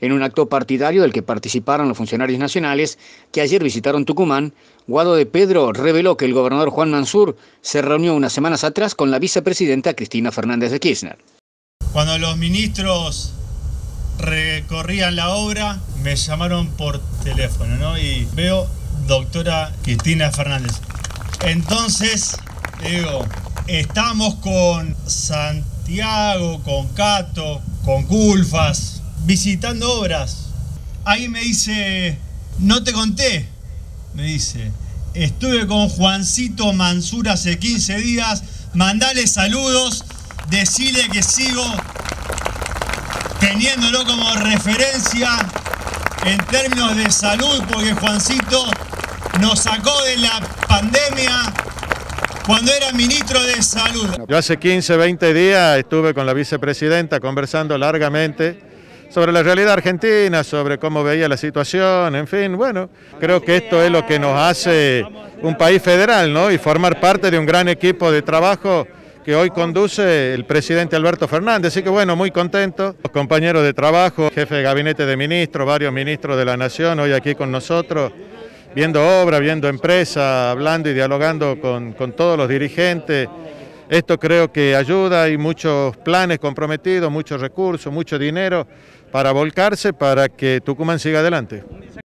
En un acto partidario del que participaron los funcionarios nacionales que ayer visitaron Tucumán, Guado de Pedro reveló que el gobernador Juan Mansur se reunió unas semanas atrás con la vicepresidenta Cristina Fernández de Kirchner. Cuando los ministros recorrían la obra, me llamaron por teléfono, ¿no? Y veo doctora Cristina Fernández. Entonces, digo, estamos con Santiago, con Cato, con Culfas, visitando obras. Ahí me dice, no te conté, me dice, estuve con Juancito Mansur hace 15 días, mandale saludos, decile que sigo teniéndolo como referencia en términos de salud, porque Juancito nos sacó de la pandemia cuando era ministro de Salud. Yo hace 15, 20 días estuve con la vicepresidenta conversando largamente sobre la realidad argentina, sobre cómo veía la situación, en fin, bueno, creo que esto es lo que nos hace un país federal, ¿no? Y formar parte de un gran equipo de trabajo que hoy conduce el presidente Alberto Fernández, así que bueno, muy contento. Los compañeros de trabajo, jefe de gabinete de ministros, varios ministros de la Nación hoy aquí con nosotros, viendo obra, viendo empresa, hablando y dialogando con todos los dirigentes. Esto creo que ayuda, hay muchos planes comprometidos, muchos recursos, mucho dinero para volcarse para que Tucumán siga adelante.